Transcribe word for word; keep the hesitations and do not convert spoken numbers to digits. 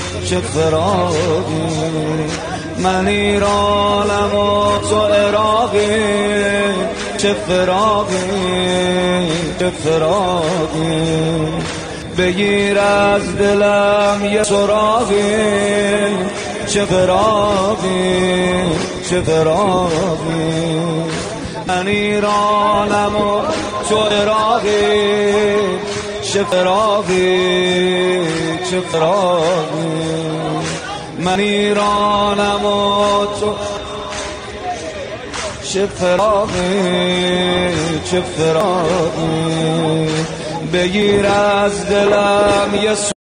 چه فراقی. من ایرانم و تو عراقی، چه فراقی چه فراقی. بگیر از دلم یه سراغی، چه فراقی چه فراقی. من ایرانم و تو عراقی، چه فراقی چه فراقی. من ایرانم و تو چه فراقی چه فراقی. بگیر از دلم یه